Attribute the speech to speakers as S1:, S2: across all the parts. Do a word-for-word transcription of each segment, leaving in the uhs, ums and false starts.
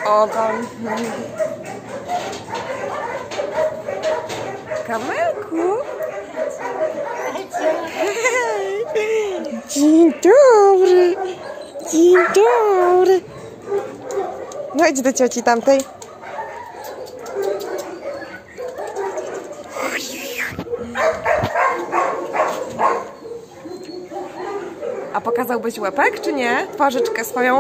S1: ogon. Kamelku. Dzień dobry. Dzień dobry. No idź do cioci tamtej. A pokazałbyś łepek, czy nie? Twarzyczkę swoją.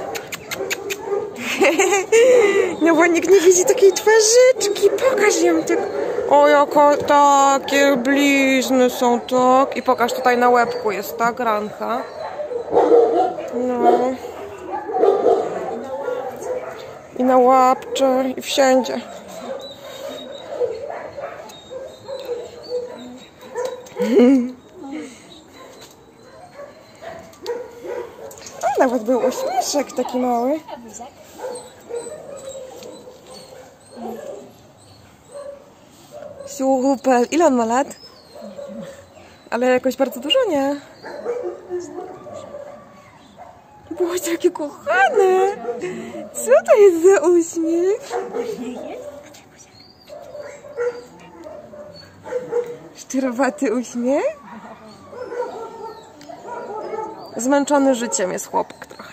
S1: No bo nikt nie widzi takiej twarzyczki. Pokaż ją tak. O, jako takie blizny są, tak. I pokaż, tutaj na łebku jest ta ranka. No. I na łapce, i wszędzie. O, nawet był uśmieszek taki mały. Super. Ile on ma lat? Ale jakoś bardzo dużo, nie? Boże, jakie kochane! Co to jest za uśmiech? Szczerowaty uśmiech? Zmęczony życiem jest chłopak trochę.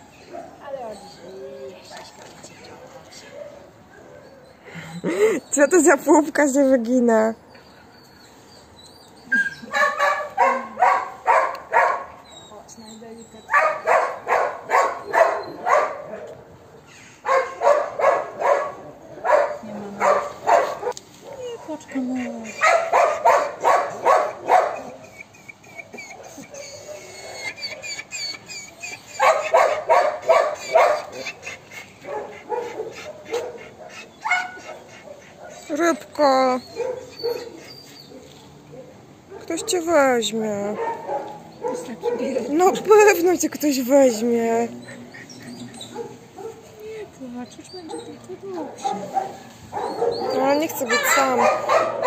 S1: Co to za pupka się wygina? Rybko, ktoś cię weźmie. No pewno cię ktoś weźmie.
S2: Nie płacz, już będzie tylko dobrze.
S1: No, nie chcę być sam.